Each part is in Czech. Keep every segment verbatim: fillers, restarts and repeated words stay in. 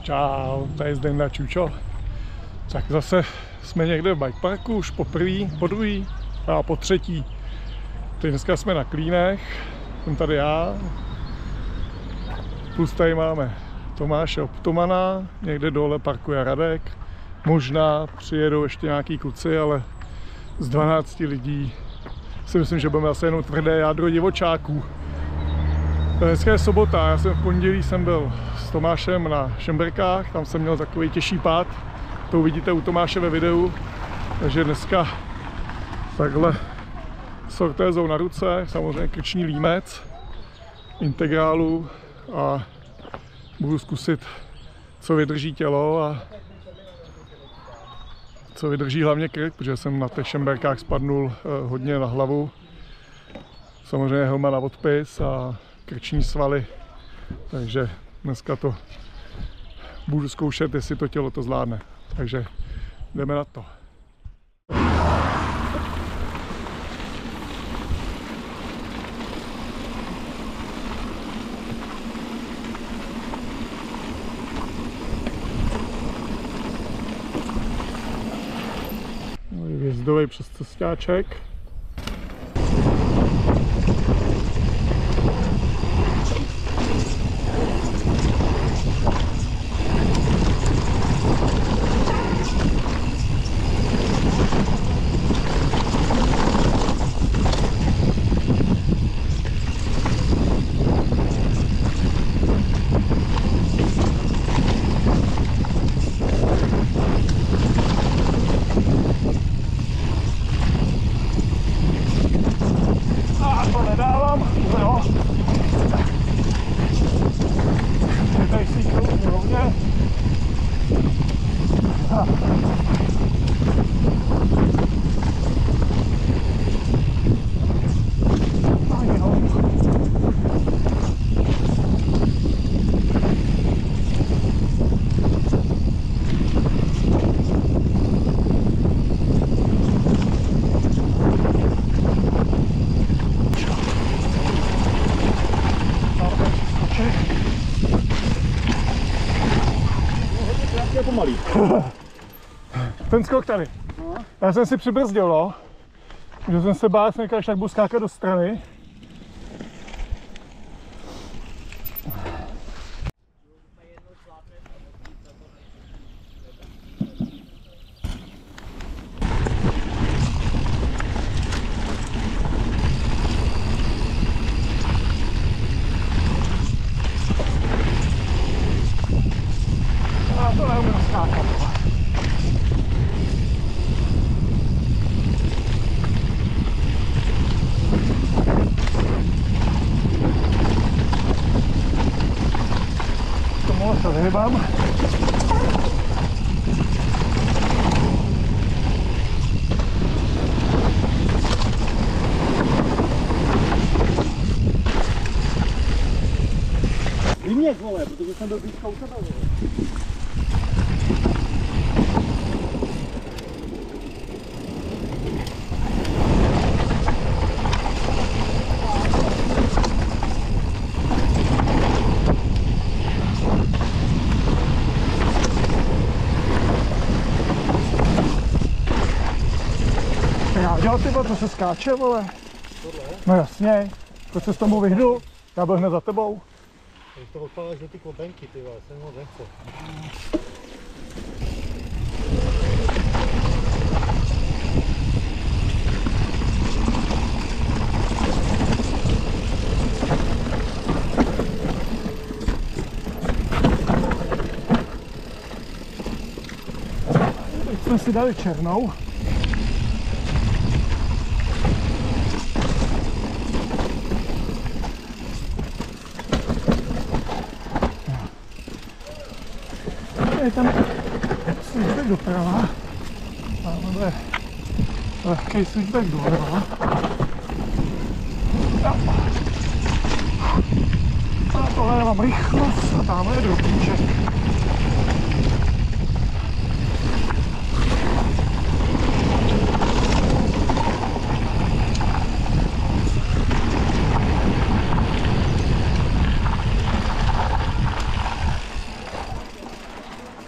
Čau, tady Zdenda Čučo. Tak zase jsme někde v bikeparku, už po prvý, po druhý a po třetí. Teď dneska jsme na Klínech, jsem tady já. Plus tady máme Tomáše Optomana, někde dole parkuje Radek. Možná přijedou ještě nějaký kluci, ale z dvanácti lidí si myslím, že budeme asi jenom tvrdé jádro divočáků. Dneska je sobota, já jsem v pondělí jsem byl s Tomášem na Šemberkách, tam jsem měl takový těžší pád, to uvidíte u Tomáše ve videu, takže dneska takhle s ortézou na ruce, samozřejmě krční límec, integrálu a budu zkusit, co vydrží tělo a co vydrží hlavně krk, protože jsem na těch Šemberkách spadnul hodně na hlavu, samozřejmě helma na odpis a krční svaly, takže dneska to budu zkoušet, jestli to tělo to zvládne. Takže jdeme na to. Vjezdový přes cestáček. Ten skok tady. No. Já jsem si přibrzdil, no. Že jsem se bál, jsem říkal, že tak budu skákat do strany. A to neumím skákat. Se vyhybám. Vyměť, vole, protože jsem byl blízko u tebe, vole. Já dělal tyba, co se skáče, vole. Tohle? No jasně, proč se s tomu vyhnul? Já byl hned za tebou. Když to odpaláš do ty klopenky, ty vole, se moc nechce. Teď jsme si dali černou. Je tam switchback doprava, máme lehký switchback doleva. A tohle mám rychlost a tamhle je drobníček.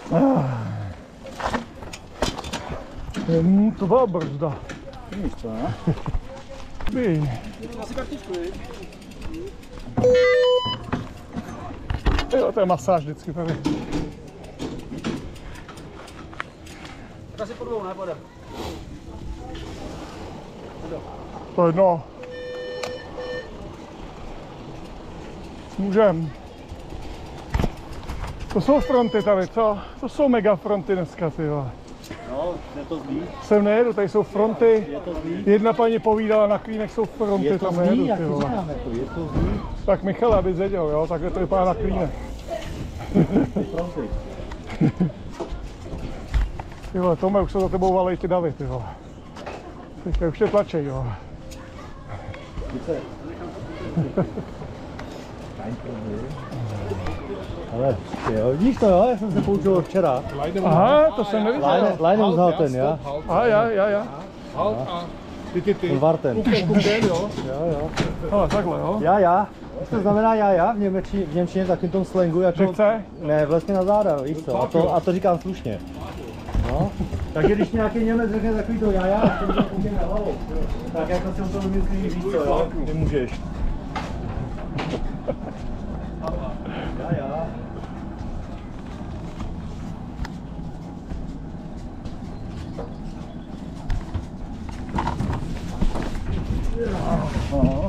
Hmm, to byla brzda. Víš to, ne? By. Asi kartičku, je? Jo, to je masáž vždycky tady. Tak asi po dvou, ne? Pojde. To jedno. Můžem. To jsou fronty tady, co? To jsou mega fronty dneska, ty vole. No, je to zlý. Sem nejedu, tady jsou fronty. Je to zlý. Jedna paní povídala, na Klínech jsou fronty, Je to tam zlý, nejedu, jak ty to vole. říkám, jako je to zlý. Tak Michal, aby věděl, jo, takhle to vypadá na Klínech. Fronty. Ty vole, Tome, už se za tebou valej ty davy, ty vole. Teďka už tě tlačej, jo. Ale jo, vidíš to, jo, já jsem se poučil včera. Aha, to jsem neviděl. Line, line uzhalten, ja? Aha, ja, ja, ja. Ty, ty, ty. Und warten. Jo? Jo, jo. Ale takhle, jo. Já, já. Co to znamená já, já v němčině, v němčině v takovém tom slangu, jako... Že chce? Ne, vlastně na záda, víš co, a to, a to říkám slušně. No. Takže když nějaký Němec řekne takový to já, já, tak to může na hlavu. Tak jako si to vymyslí, víš co, jo? Nemůžeš. Já, já. Aha.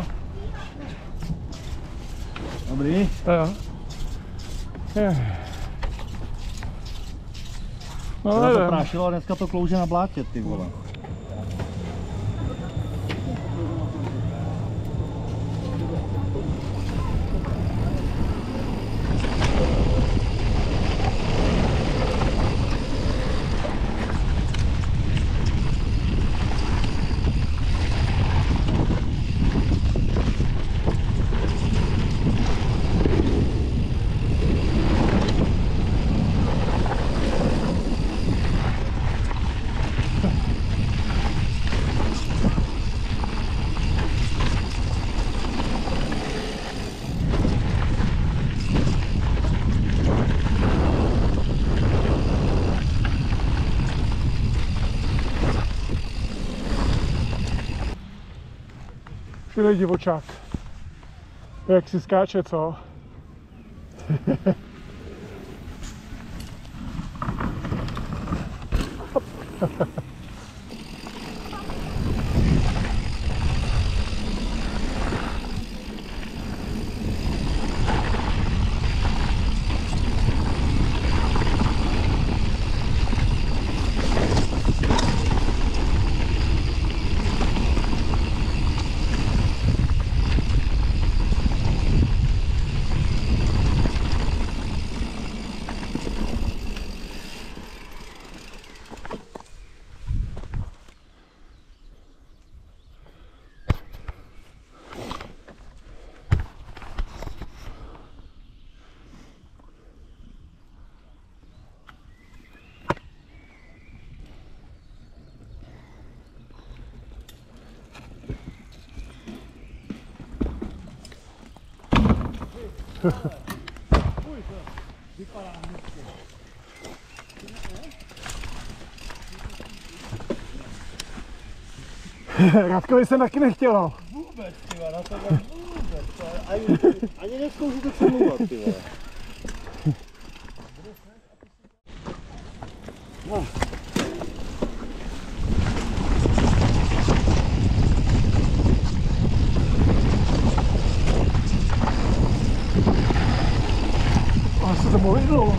Dobrý. Jo. Je. No, Včera to nevím. prášilo a dneska to klouže na blátě, ty vole. Šilej divočák. Jak si skáče, co? Radkovi jsem taky nechtěl. Vůbec, ty vole, na to vůbec, ani, ani nezkouší to přemluvat, ty vole. No. Ale se to movidlo.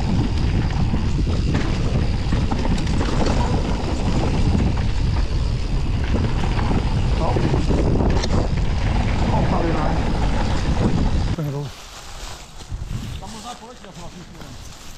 Tam možná polečil jsem vlastním směrem.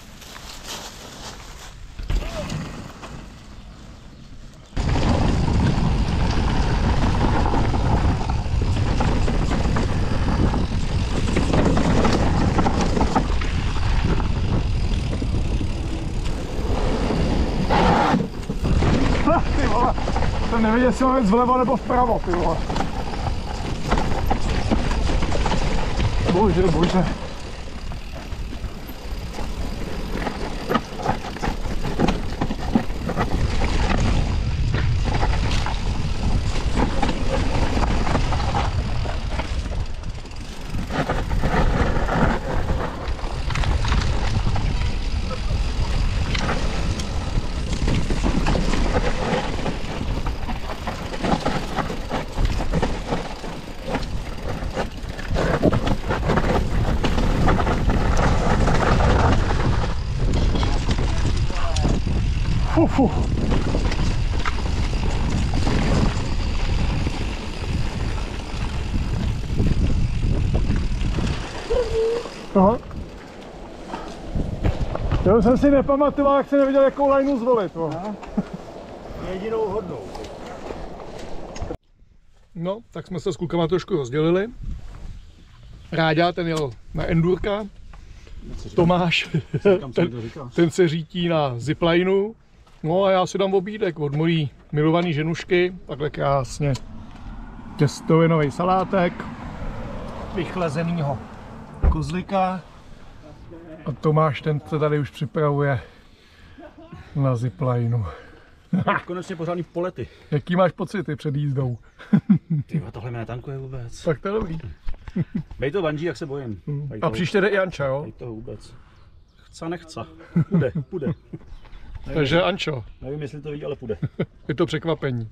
Ty vole, jsem nevěděl, jestli mám jít vlevo nebo vpravo, ty vole. Bože, bože. Uf, uf. No. Já jsem si nepamatoval, jak jsem nevěděl, jakou lineu zvolit. No. Jedinou hodnou. No, tak jsme se s klukama trošku rozdělili. Ráďa, ten jel na endurka. Tomáš, ten, ten se řítí na ziplineu. No a já si dám obídek od mojí milované ženušky. Takhle krásně těstovinový salátek. Vychlazenýho kozlika. A Tomáš, ten se tady už připravuje na ziplineu. Konečně pořádný polety. Jaký máš pocity před jízdou? Ty, tohle mě netankuje vůbec. Tak to je dobrý. Bej to bungee, jak se bojím. Bej A příště jde i Anča, jo? Bej to vůbec. Chce, nechce. Půjde, půjde. Takže Ančo, Nevím, jestli to vidí, ale půjde. je to překvapení.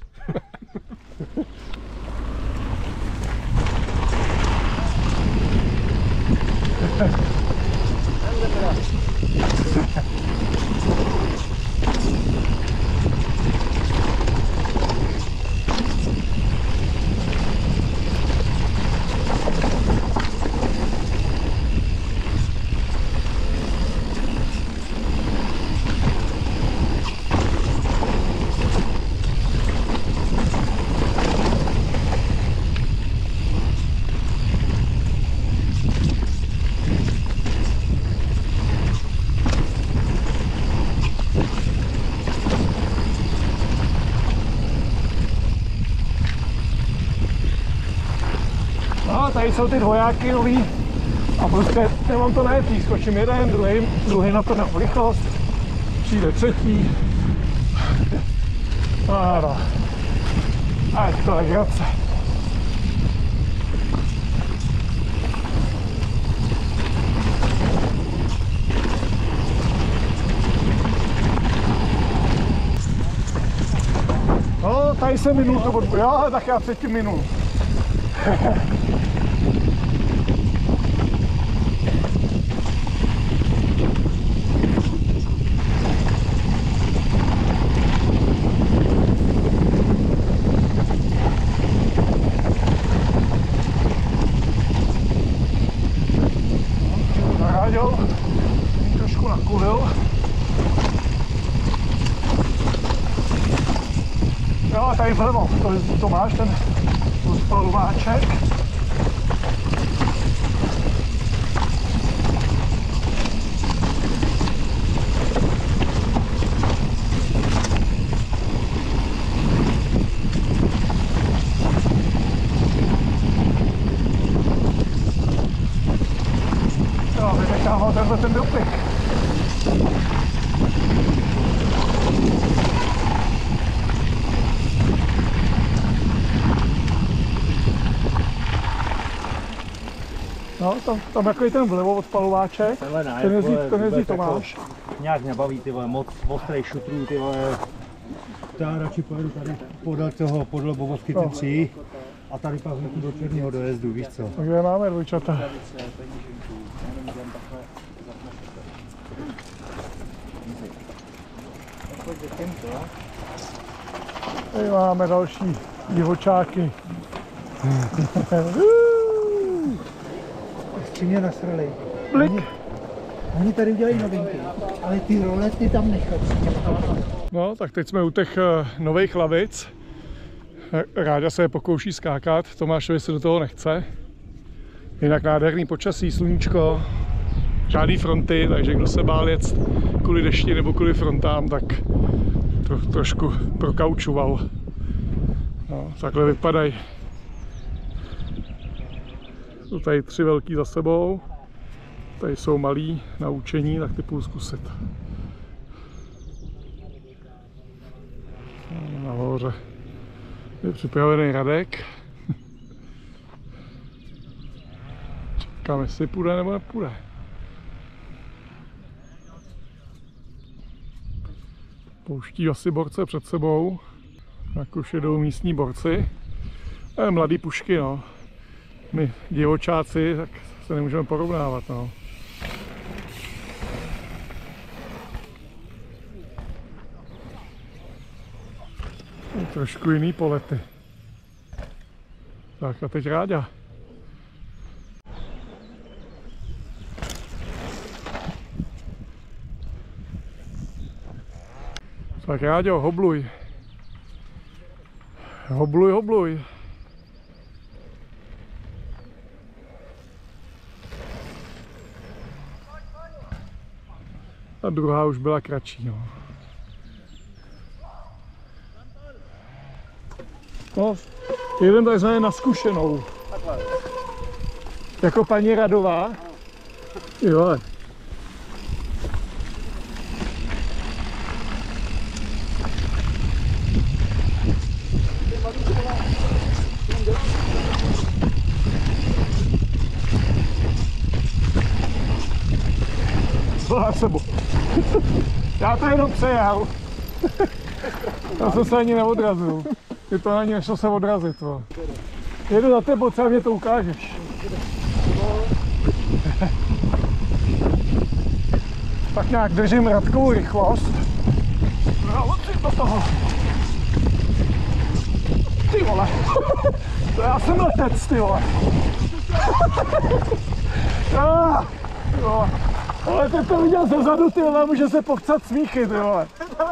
No, tady jsou ty dvojáky nový a prostě nemám to najetý, skočím jeden, druhý, druhý na to na rychlost, přijde třetí. A no, a je to legrace. No, tady jsem minul to bod, jo, tak já předtím minul. Zaráděl, trošku nakulil. Jo, a tady vlevo, to, to máš ten spalováček. Jo, vynechám ho tenhle ten dopik. No, tam, tam jako je ten vlevo odpalováček, ten jezdí, ten jezdí Tomáš. Nějak nebaví, ty vole, moc ostrý šutrů, ty vole. Já radši pojedu tady podle toho, podle Bobovky ty tři a tady pak hned do černého dojezdu, víš co. Takže máme dvojčata. Tady máme další divočáky. Ještě mě nasrali. Blik. Oni, oni tady udělají novinky, ale ty rolety tam nechají. No, tak teď jsme u těch uh, nových lavic. Ráďa se je pokouší skákat, Tomášovi se do toho nechce. Jinak nádherný počasí, sluníčko, žádný fronty, takže kdo se bál jet kvůli dešti nebo kvůli frontám, tak to trošku prokaučoval. No, takhle vypadají. Jsou tady tři velký za sebou, tady jsou malí na učení, tak ty půjdu zkusit. Nahoře je připravený Radek. Čekám, jestli půjde nebo nepůjde. Pouští asi borce před sebou, tak už jedou místní borci. E, mladý pušky, no. My divočáci, tak se nemůžeme porovnávat, no. Trošku jiný polety. Tak a teď Ráďa. Tak Ráďo, hobluj. Hobluj, hobluj. A druhá už byla kratší, no. No, jeden takzvaně na zkušenou. Takhle. Jako paní Radová. Jo. Za sebou. Já to jenom přejel. Já jsem se ani neodrazil. Ty to ani nešlo se odrazit. To. Jedu za tebou, třeba mě to ukážeš. Tak nějak držím Radkovou rychlost. No, ty do toho. Ty vole. To já jsem letec, ty vole. Ah, ty vole. Ale teď to viděl ze zadu, ty vole, může se pochcat smíchy, ty vole.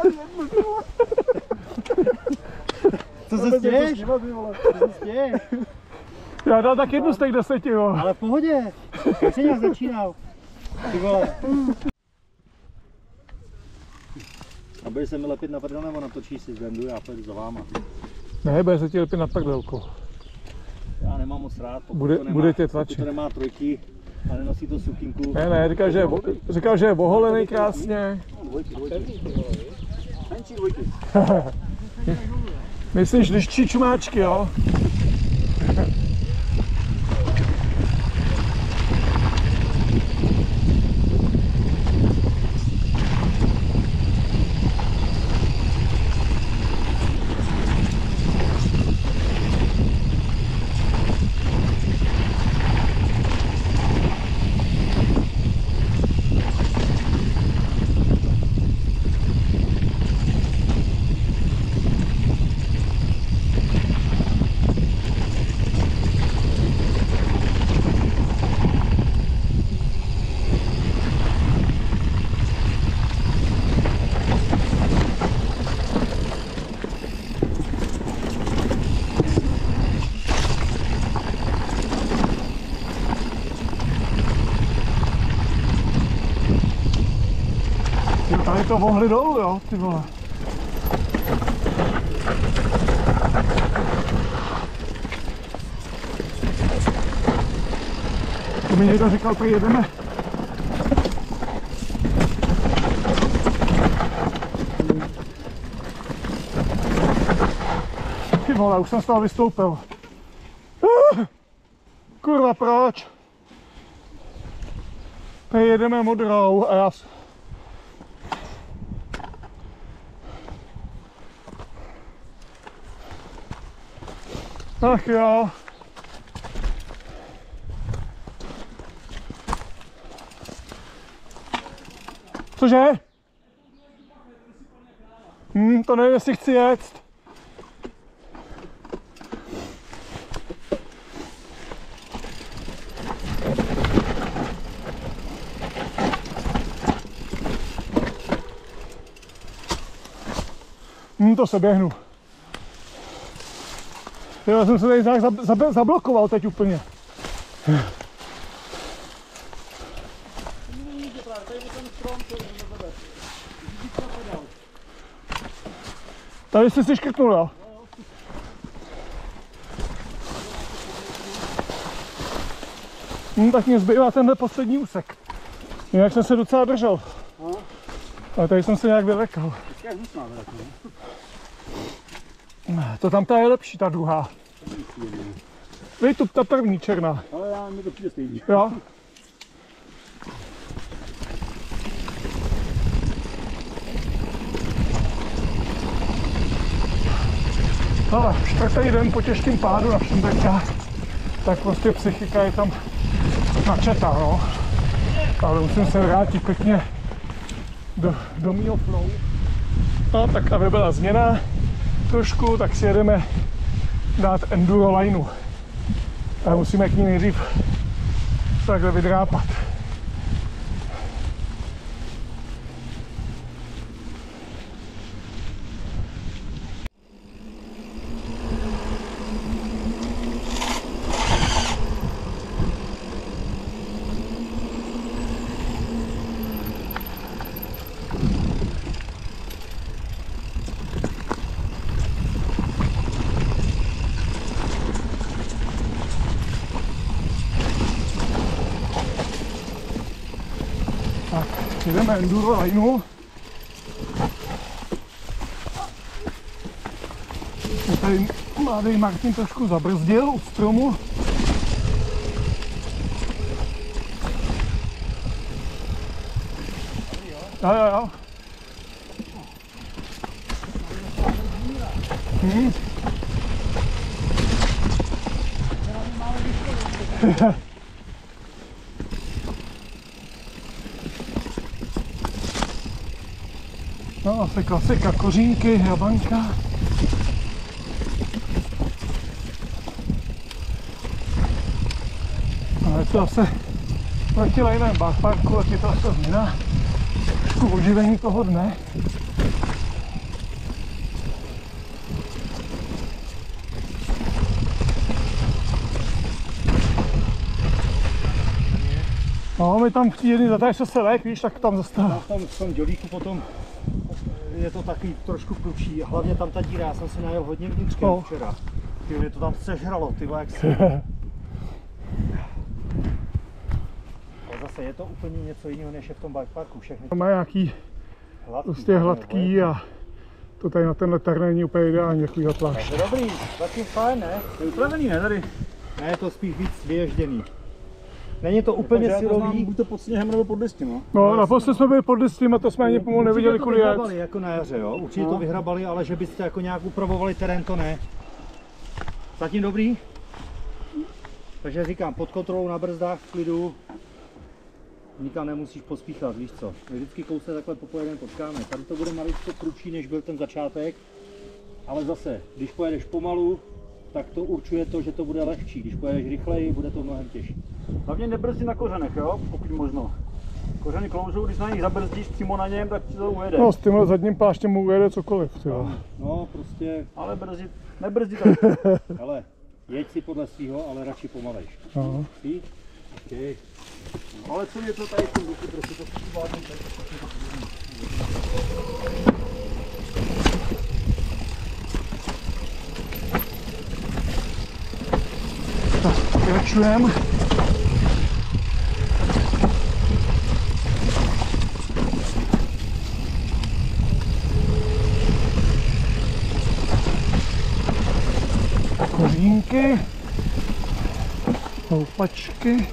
Co se stěješ? Co se stěješ? Já dal tak jednu z těch deseti, jo. Ale v pohodě. Jak jsi nějak začínal? Ty vole. A budeš se mi lepit na prdel, nebo natočíš si z vendu, já pojedu za váma. Ne, bude se ti lepit na prdelku. Já nemám moc rád, pokud Bude, to nemá, bude tě pokud tlačit. to nemá trojky a nenosí to sukinku. Ne, ne, říkal, že je, říkal, že je oholený krásně. No, dvojky, dvojky. Menší dvojky. Myslíš, když čičmáčky, jo? Tady to mohli dolů, jo, ty vole. To mi někdo říkal, prý jedeme. Ty vole, už jsem z toho vystoupil. Kurva, proč? Prý jedeme modrou a já... Ach jo. Cože? Hm, to nevím, jestli chci jet. Hm, to se běhnu. Já jsem se tady nějak zab, zab, zablokoval teď úplně. Tady jsi si škrtnul, jo? Hm, tak mě zbývá tenhle poslední úsek. Jinak jsem se docela držel. Ale tady jsem se nějak vylekal. To tam ta je lepší, ta druhá. Víš, tu ta první černá. Ale já mi to přijde stejný. Jo. Ale čtvrtý den po těžkém pádu na Šumberka, tak prostě psychika je tam načetá, no. Ale musím se vrátit pěkně do, do mýho flow. No tak aby byla změna, trošku, tak si jedeme dát enduro lineu. A musíme k ní nejdřív takhle vydrápat. Jdeme enduro lineu. Tady mladý Martin trošku zabrzdil u stromu. Jo, jo, jo. Hmm. No asi klasika, kořínky, jabanka. No je to zase proti jiném bikeparku, tak je to zase změna. Trošku oživení toho dne. No, my tam jedný zatáž se selek, víš, tak tam zastavil. Tam v tom dělíku potom je to taky trošku prudší, hlavně tam ta díra, já jsem se najel hodně vnitřkem no. Včera. Ty, mě to tam sežralo, ty jak se... Ale zase je to úplně něco jiného, než je v tom bikeparku, všechny... Má nějaký hladký, prostě hladký a to tady na tenhle terén není úplně ideální, jaký plášť. Takže dobrý, zatím fajn, ne? Je upravený, ne tady? Ne, je to spíš víc vyježděný. Není to úplně takže syrový. Buď to pod sněhem nebo pod listím, no? No, naposled jsme byli pod listím a to jsme ani pomalu neviděli, kudy jet. Vyhrabali jako na jaře, jo? Určitě no. To vyhrabali, ale že byste jako nějak upravovali terén, to ne. Zatím dobrý? Takže říkám, pod kontrolou na brzdách, v klidu. Nikam nemusíš pospíchat, víš co? My vždycky kousne takhle popojedeme potkáme. Tady to bude maličko prudší, než byl ten začátek. Ale zase, když pojedeš pomalu, tak to určuje to, že to bude lehčí. Když pojedeš rychleji, bude to mnohem těžší. Hlavně nebrzdí na kořenech, jo? Pokud možno. Kořeny kloužou, když na nich zabrzdíš přímo na něm, tak ti to ujede. No, s tímhle zadním pláštěm mu ujede cokoliv. No, no, prostě, ale brzdit, nebrzdit tak. Hele, jeď si podle svýho, ale radši pomalejš. No. Ví? Okay. No, ale co je to tady v tom duchu, trošku to zvládnu, tak Pokračujeme. Kořínky, houpačky.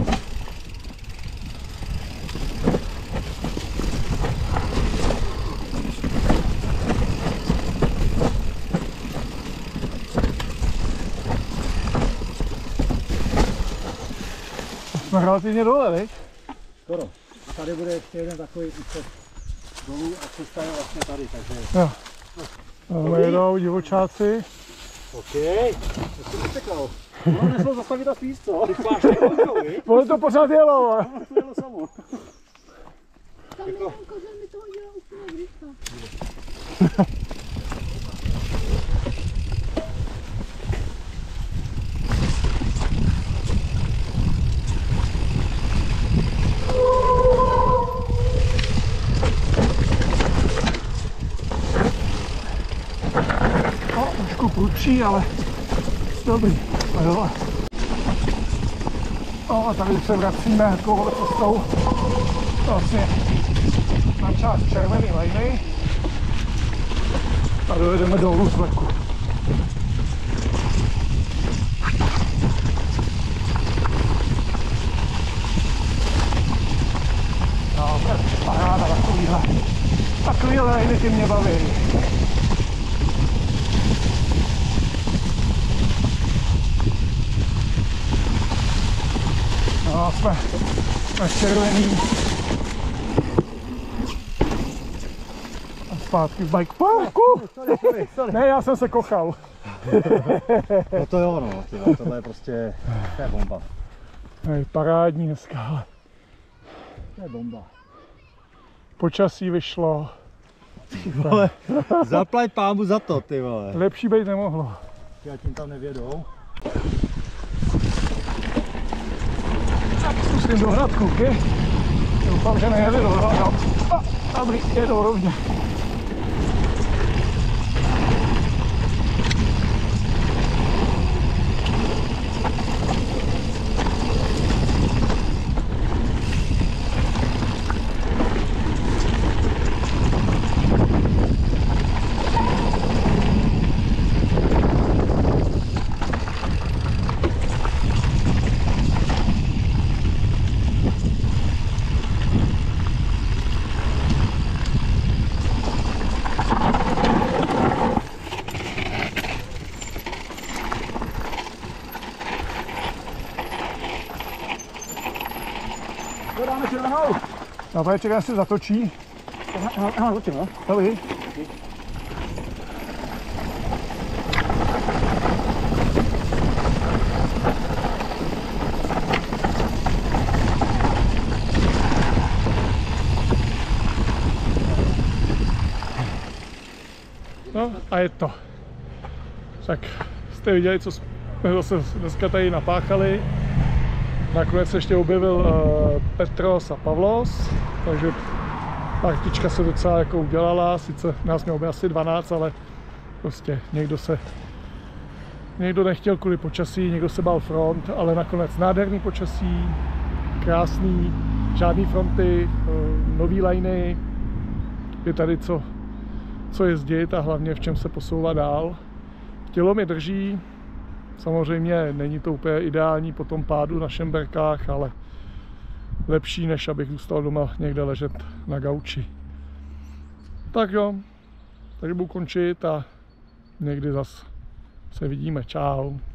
Jsme relativně dole, viď? Skoro. A tady bude ještě jeden takový úsek dolů a cesta je vlastně tady, takže... Jo. Tam jedou divočáci. OK, to jsi utekal. Ono nešlo zastavit a svíst, co? Ty pláště koužou, viď? Ono to pořád jelo, ale... Ono to jelo samo. Tam jeden kořen mi toho dělá úplně vrychta. Trošku prudší, ale dobrý. A dole. No a tady se vracíme takovou cestou vlastně na část červený lajny a dojedeme dolů z vleku. No, paráda takovýhle. Takovýhle lajny ty mě baví. No, jsme na červený. zpátky v bike parku. Sorry, sorry, sorry. Ne, já jsem se kochal. No to jo, no, tyhle, tohle je prostě, to je bomba. Hej, parádní dneska. To je bomba. Počasí vyšlo. Vole, zaplať pámu za to, ty vole. Lepší být nemohlo. Já tím tam nevědou. Tak zkusím do hradku, okay? Doufám, že nejedu do hradku. Dobrý, jedou rovně. To dáme červenou. No, pane, čekám, se zatočí. Aha, začím, no. Dobrý. No a je to. Tak jste viděli, co jsme zase dneska tady napáchali. Nakonec se ještě objevil uh, Petros a Pavlos, takže partička se docela jako udělala. Sice nás mělo by asi dvanáct, ale prostě někdo se někdo nechtěl kvůli počasí, někdo se bál front, ale nakonec nádherný počasí, krásný, žádný fronty, uh, nový liney, je tady co co jezdit a hlavně v čem se posouvat dál. Tělo mi drží, samozřejmě není to úplně ideální po tom pádu na šemberkách, ale lepší, než abych zůstal doma někde ležet na gauči. Tak jo, takže budu končit a někdy zas se vidíme. Čau.